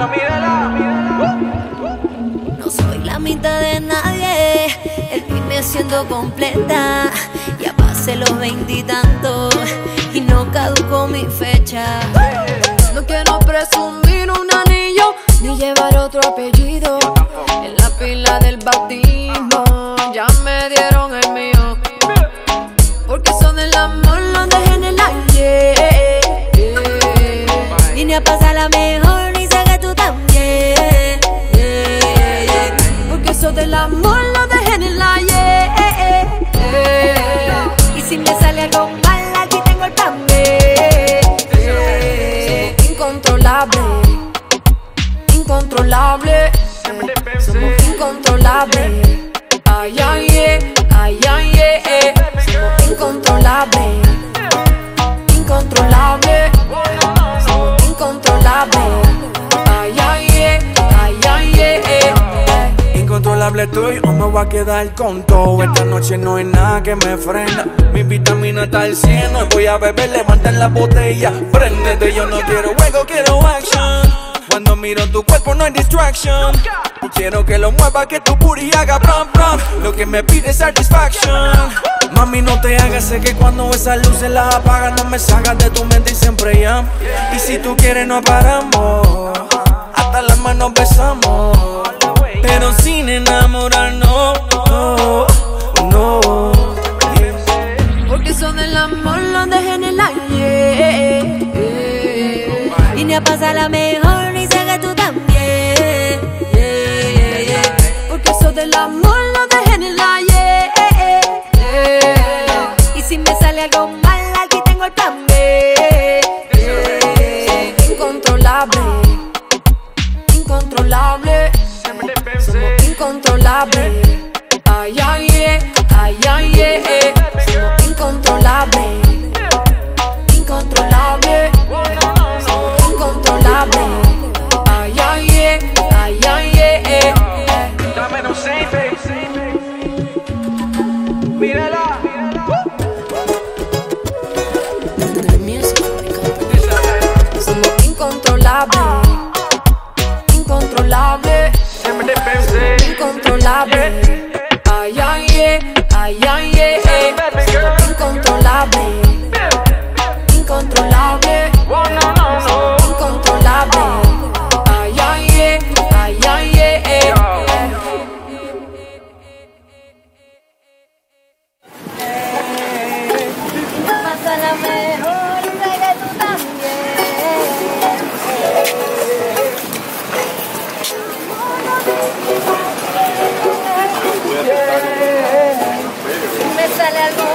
No soy la mitad de nadie, el fin me siento completa. Ya pasé los 20 y tantos y no caducó mi fecha. No quiero presumir un anillo ni llevar otro apellido. En la pila del bautismo ya me dieron el mío. Porque eso del amor lo dejé en el aire. Vine a pasarla mejor y sé que tú también. Porque eso del amor lo dejé en el aire. Y si me sale algo mal, aquí tengo el plan B. Incontrolable, incontrolable, somos incontrolables. Ay, ay, ay, ay, somos incontrolables, incontrolables, somos incontrolables. Ay, ay, ay, ay, incontrolable estoy o me voy a quedar con todo. Esta noche no hay nada que me frena. Mi vitamina está al 100. Hoy voy a beber, levanten la botella. Préndete, yo no quiero juego, quiero action. Cuando miro tu cuerpo no hay distraction. Y quiero que lo mueva, que tu booty haga brum brum. Lo que me pide es satisfaction. Mami, no te hagas, sé que cuando esas luces las apagas no me salgas de tu mente y siempre llamo. Y si tú quieres no paramos, hasta las manos besamos, pero sin enamorarnos, no, no. porque eso del amor lo dejé en el aire. Vine a pasarla mejor y sé que tú también. Porque eso del amor lo dejé en el aire. Y si me sale algo mal, aquí tengo el plan B. Incontrolable, incontrolable, somos incontrolables. Ay, ay, ay, ay, somos incontrolables, incontrolables, somos incontrolables. Ay, ay, ay, ay, Dame no safe, mírala. somos incontrolables, incontrolables, incontrolables. Ay, ay, ay, ay, somos incontrolables, incontrolables, incontrolables. Ay, ay, ay, ay, Pásala mejor y sé que tú también. Si me sale algo